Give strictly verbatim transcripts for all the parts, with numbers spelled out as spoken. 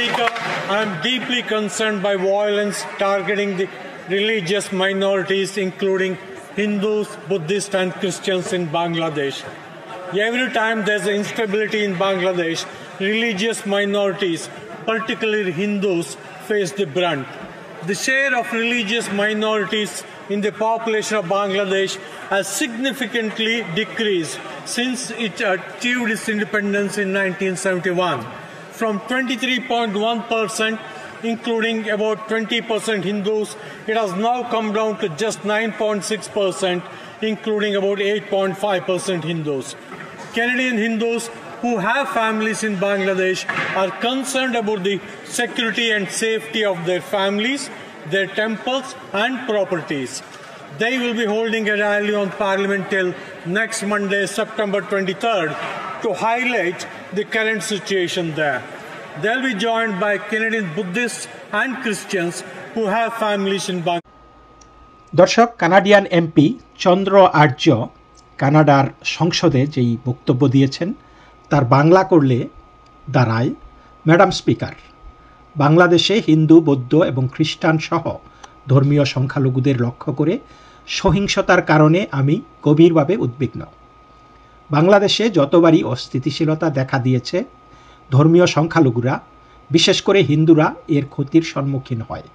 Speaker, I am deeply concerned by violence targeting the religious minorities, including Hindus, Buddhists, and Christians in Bangladesh. Every time there's instability in Bangladesh, religious minorities, particularly Hindus, face the brunt. The share of religious minorities in the population of Bangladesh has significantly decreased since it achieved its independence in nineteen seventy-one. From twenty-three point one percent, including about twenty percent Hindus, it has now come down to just nine point six percent, including about eight point five percent Hindus. Canadian Hindus who have families in Bangladesh are concerned about the security and safety of their families, their temples and properties. They will be holding a rally on Parliament Hill next Monday, September twenty-third, to highlight the current situation there. They'll be joined by Canadian Buddhists and Christians who have families in Bangladesh. দর্শক, Canadian MP Chandra Arya কানাডার সংসদে যেই বক্তব্য দিয়েছেন তার বাংলা করলে দাঁড়ায়, madam speaker, বাংলাদেশে হিন্দু, বৌদ্ধ এবং খ্রিস্টান সহ ধর্মীয় সংখ্যালঘুদের লক্ষ্য করে সহিংসতার কারণে আমি গভীরভাবে উদ্বিগ্ন। বাংলাদেশে যতবারই অস্থিতিশীলতা দেখা দিয়েছে, ধর্মীয় সংখ্যালঘুরা, বিশেষ করে হিন্দুরা এর ক্ষতির সম্মুখীন হয়।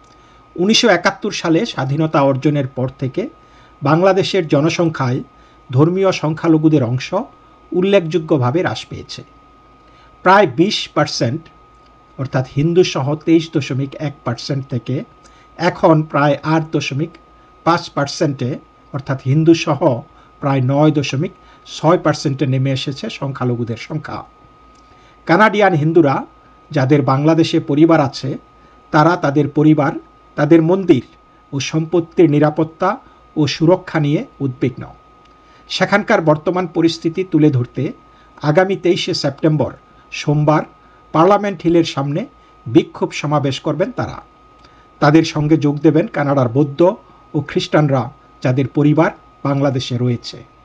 উনিশশো একাত্তর সালে স্বাধীনতা অর্জনের পর থেকে বাংলাদেশের জনসংখ্যায় ধর্মীয় সংখ্যালঘুদের অংশ উল্লেখযোগ্যভাবে হ্রাস পেয়েছে। প্রায় বিশ পার্সেন্ট অর্থাৎ হিন্দু সহ তেইশ দশমিক এক পার্সেন্ট থেকে এখন প্রায় আট দশমিক পাঁচ পার্সেন্টে অর্থাৎ হিন্দু সহ প্রায় নয় দশমিক ছয় পার্সেন্টে নেমে এসেছে সংখ্যালঘুদের সংখ্যা। কানাডিয়ান হিন্দুরা যাদের বাংলাদেশে পরিবার আছে, তারা তাদের পরিবার, তাদের মন্দির ও সম্পত্তির নিরাপত্তা ও সুরক্ষা নিয়ে উদ্বিগ্ন। সেখানকার বর্তমান পরিস্থিতি তুলে ধরতে আগামী তেইশে সেপ্টেম্বর সোমবার পার্লামেন্ট হিলের সামনে বিক্ষোভ সমাবেশ করবেন তারা। তাদের সঙ্গে যোগ দেবেন কানাডার বৌদ্ধ ও খ্রিস্টানরা যাদের পরিবার বাংলাদেশে রয়েছে।